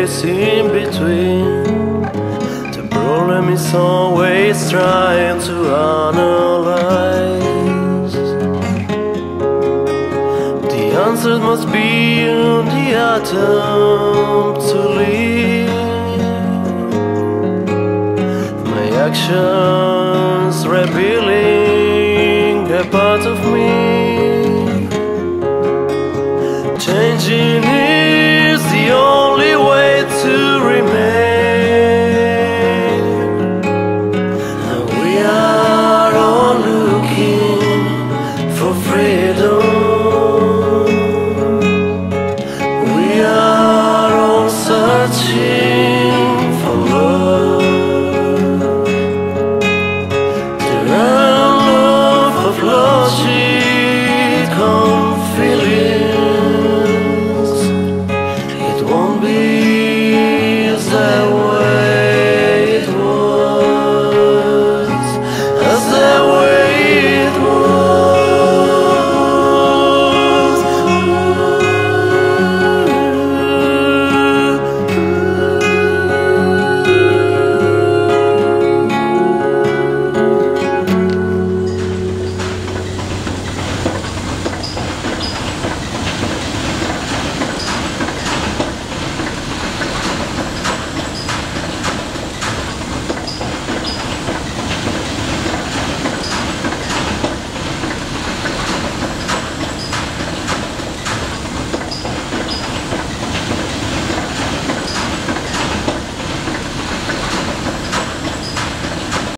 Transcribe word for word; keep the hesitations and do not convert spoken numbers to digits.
space in between. The problem is always trying to analyze. The answer must be in the attempt to live. My actions revealing a part of me, changing it.